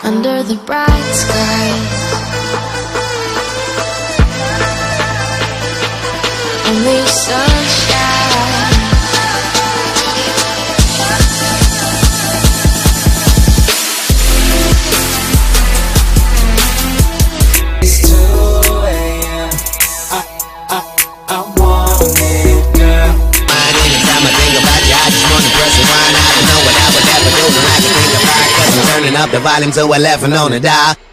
under the bright skies. Only sunshine. It's 2 a.m. I want it, girl. Anytime I think about you, I just wanna press rewind. I don't know what I would ever do, and I can think about it, 'cause I'm turning up the volume to 11 on the dial.